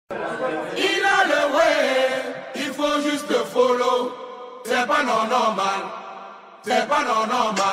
Il a le way, il faut juste le follow. C'est pas non normal, c'est pas non normal.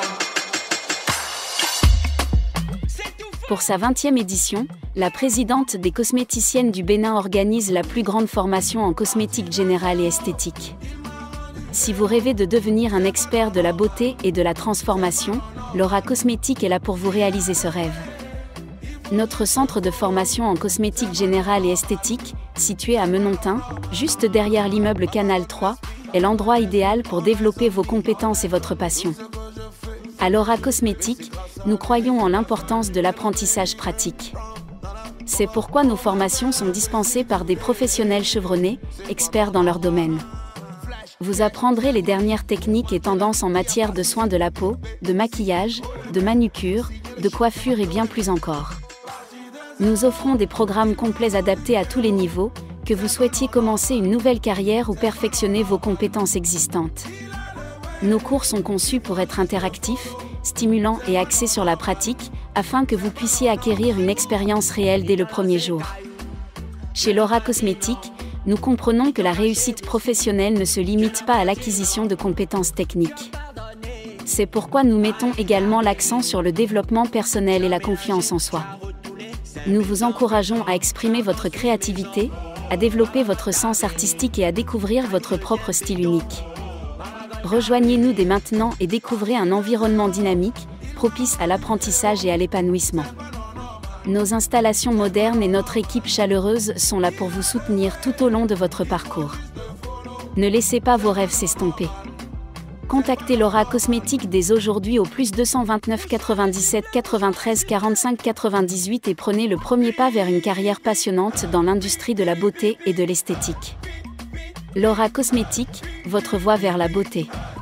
Pour sa 20e édition, la présidente des cosméticiennes du Bénin organise la plus grande formation en cosmétique générale et esthétique. Si vous rêvez de devenir un expert de la beauté et de la transformation, Laura Cosmétique est là pour vous réaliser ce rêve. Notre centre de formation en cosmétique générale et esthétique, situé à Menontin, juste derrière l'immeuble Canal 3, est l'endroit idéal pour développer vos compétences et votre passion. À Laura Cosmétique, nous croyons en l'importance de l'apprentissage pratique. C'est pourquoi nos formations sont dispensées par des professionnels chevronnés, experts dans leur domaine. Vous apprendrez les dernières techniques et tendances en matière de soins de la peau, de maquillage, de manucure, de coiffure et bien plus encore. Nous offrons des programmes complets adaptés à tous les niveaux, que vous souhaitiez commencer une nouvelle carrière ou perfectionner vos compétences existantes. Nos cours sont conçus pour être interactifs, stimulants et axés sur la pratique, afin que vous puissiez acquérir une expérience réelle dès le premier jour. Chez Laura Cosmétique, nous comprenons que la réussite professionnelle ne se limite pas à l'acquisition de compétences techniques. C'est pourquoi nous mettons également l'accent sur le développement personnel et la confiance en soi. Nous vous encourageons à exprimer votre créativité, à développer votre sens artistique et à découvrir votre propre style unique. Rejoignez-nous dès maintenant et découvrez un environnement dynamique, propice à l'apprentissage et à l'épanouissement. Nos installations modernes et notre équipe chaleureuse sont là pour vous soutenir tout au long de votre parcours. Ne laissez pas vos rêves s'estomper. Contactez Laura Cosmétique dès aujourd'hui au +229 97 93 45 98 et prenez le premier pas vers une carrière passionnante dans l'industrie de la beauté et de l'esthétique. Laura Cosmétique, votre voie vers la beauté.